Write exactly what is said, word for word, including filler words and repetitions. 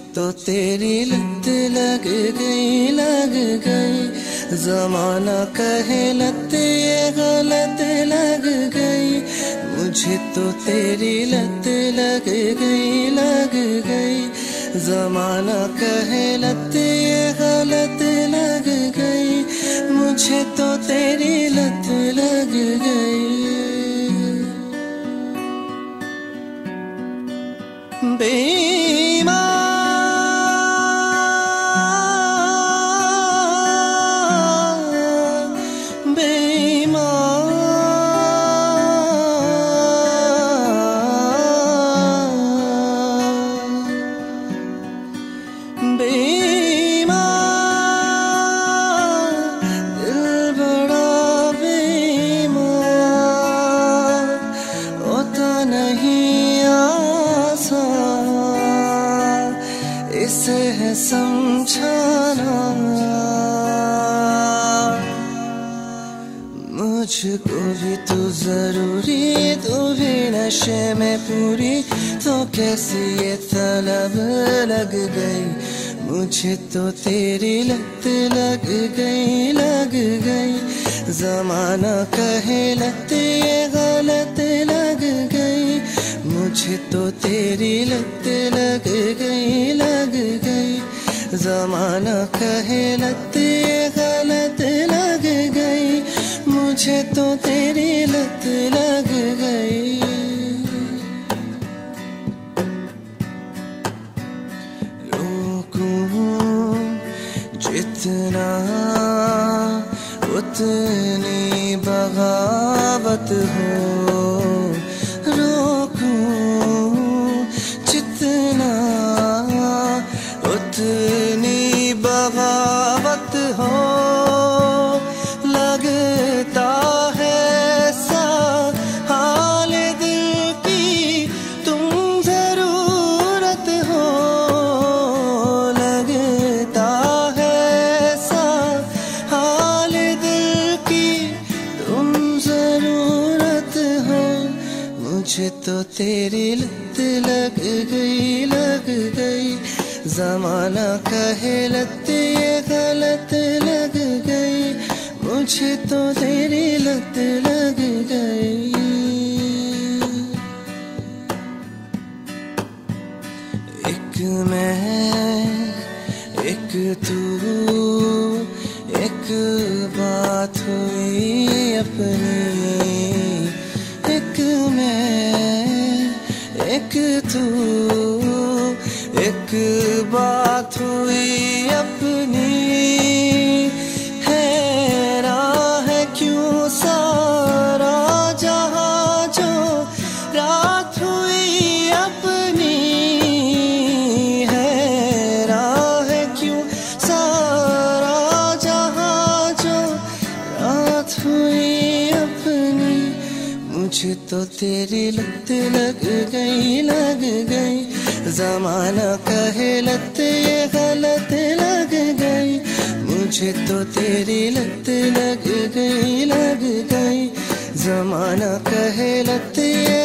तो तेरी लत लग गई लग गई, जमाना कहे लत ये गलत लग गई, मुझे तो तेरी लत लग गई लग गई, जमाना कहे लत ये गलत लग गई, मुझे तो तेरी लत लग गई। बेईमान बेईमान बेईमान दिल बड़ा बेईमान, होता नहीं आसान इसे है समझाना, मुझको भी तू जरूरी, तू भी नशे में पूरी, तो कैसी ये तलब लग गई, मुझे तो तेरी लत लग गई लग गई, जमाना कहे लत ये गलत लग गई, मुझे तो तेरी लत लग गई लग गई, जमाना कहे लत ये गलत लग गई, मुझे तो तेरी लत लग गई। रोकूं जितना उतनी बगावत हो, रोकूं जितना उतनी बगावत हो, लगता है सा हाल दिल की तुम जरूरत हो, लगता है सा हाल दिल की तुम जरूरत हो, मुझे तो तेरी लत लग गई लग गई, जमाना कहे लत ये गलत लग गई, मुझे तो तेरी लत लग गई। एक मैं एक तू, एक बात हुई अपनी, एक मैं एक तू, एक बात हुई अपनी, हैरान है क्यों सारा जहां जो रात हुई अपनी, हैरान है क्यों सारा जहां जो रात हुई अपनी, मुझे तो तेरी लत लग गई लग गई, जमाना कहे लत ये गलत लग गई, मुझे तो तेरी लत लग गई लग गई, जमाना कहे लत ये